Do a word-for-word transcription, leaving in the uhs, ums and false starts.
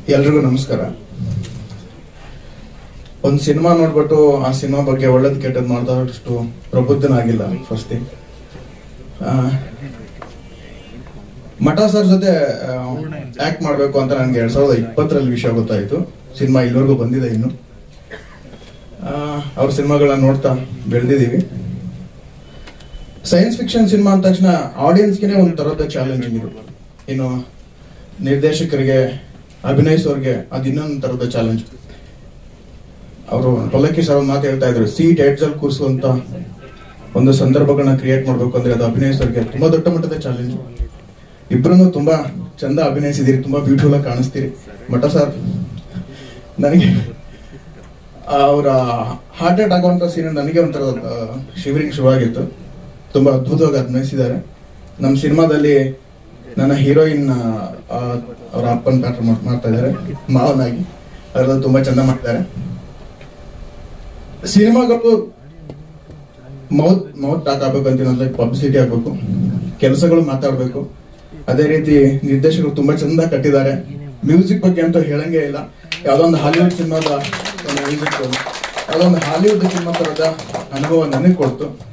ಎಲ್ರಿಗೂ ನಮಸ್ಕಾರ. ಒಂದು ಸಿನಿಮಾ ನೋಡ್ಬಿಟ್ಟು ಆ ಸಿನಿಮಾ ಬಗ್ಗೆ ಒಳ್ಳೇದು ಕೆಟ್ಟದ್ದು ಮಾತಾಡೋಷ್ಟು ಪ್ರಬುದ್ಧನಾಗಿಲ್ಲ. ಫಸ್ಟ್ ಥಿಂಗ್, ಮಠ ಸರ್ ಜೊತೆ ಆಕ್ಟ್ ಮಾಡಬೇಕು ಅಂತ ನನಗೆ ಎರಡ್ ಸಾವಿರದ ಇಪ್ಪತ್ತರಲ್ಲಿ ವಿಷಯ ಗೊತ್ತಾಯಿತು. ಸಿನಿಮಾ ಇಲ್ಲಿವರೆಗೂ ಬಂದಿದೆ. ಇನ್ನು ಅವ್ರ ಸಿನಿಮಾಗಳನ್ನ ನೋಡ್ತಾ ಬೆಳೆದಿದ್ದೀವಿ. ಸೈನ್ಸ್ ಫಿಕ್ಷನ್ ಸಿನಿಮಾ ಅಂದ ತಕ್ಷಣ ಆಡಿಯನ್ಸ್ಗೆ ಒಂದು ತರದ ಚಾಲೆಂಜಿಂಗ್ ಇದು. ಇನ್ನು ನಿರ್ದೇಶಕರಿಗೆ, ಅಭಿನಯಿಸೋರಿಗೆ ಅದು ಇನ್ನೊಂದು ತರದ ಚಾಲೆಂಜ್. ಅವರು ಪಲ್ಲಕ್ಕಿ ಸರ್ ಒಂದು ಮಾತು ಹೇಳ್ತಾ ಇದ್ರು, ಸೀಟ್ ಹೆಡ್ಸ್ ಅಲ್ಲಿ ಕೂರಿಸುವಂತ ಒಂದು ಸಂದರ್ಭಗಳನ್ನ ಕ್ರಿಯೇಟ್ ಮಾಡ್ಬೇಕು ಅಂದ್ರೆ ಅದು ಅಭಿನಯಿಸೋರಿಗೆ ತುಂಬಾ ದೊಡ್ಡ ಮಟ್ಟದ ಚಾಲೆಂಜ್. ಇಬ್ರು ತುಂಬಾ ಚಂದ ಅಭಿನಯಿಸಿದಿರಿ, ತುಂಬಾ ಬ್ಯೂಟಿಫುಲ್ ಆಗಿ ಕಾಣಿಸ್ತೀರಿ. ಮಠ ಸರ್ ನನಗೆ ಅವರ ಹಾರ್ಟ್ ಅಟ್ಯಾಕ್ ಆಗುವಂತ ಸೀನ್ ನನಗೆ ಒಂಥರ ಶಿವರಿಂಗ್ ಶುರುವಾಗಿತ್ತು. ತುಂಬಾ ಅದ್ಭುತವಾಗಿ ಅಭಿನಯಿಸಿದ್ದಾರೆ. ನಮ್ಮ ಸಿನಿಮಾದಲ್ಲಿ ನನ್ನ ಹೀರೋಯಿನ್ ಅವರ ಅಪ್ಪನ ಪಾತ್ರ ಮಾಡ್ತಾ ಇದ್ದಾರೆ, ಮಾವನಾಗಿ. ಅದರಲ್ಲಿ ತುಂಬಾ ಚಂದ ಮಾಡಿದ್ದಾರೆ. ಸಿನಿಮಾಗಳು ಮೌತ್ ಮೌತ್ ಟಾಕ್ ಆಗ್ಬೇಕು ಅಂತ ಪಬ್ಲಿಸಿಟಿ ಆಗ್ಬೇಕು, ಕೆಲಸಗಳು ಮಾತಾಡ್ಬೇಕು. ಅದೇ ರೀತಿ ನಿರ್ದೇಶಕರು ತುಂಬಾ ಚಂದ ಕಟ್ಟಿದ್ದಾರೆ. ಮ್ಯೂಸಿಕ್ ಬಗ್ಗೆ ಅಂತೂ ಹೇಳಂಗೆ ಇಲ್ಲ. ಯಾವ್ದೊಂದು ಹಾಲಿವುಡ್ ಸಿನಿಮಾದ ಮ್ಯೂಸಿಕ್, ಯಾವ್ದೊಂದು ಹಾಲಿವುಡ್ ಸಿನಿಮಾ ತರದ ಅನುಭವ ನನಗೆ ಕೊಡ್ತು.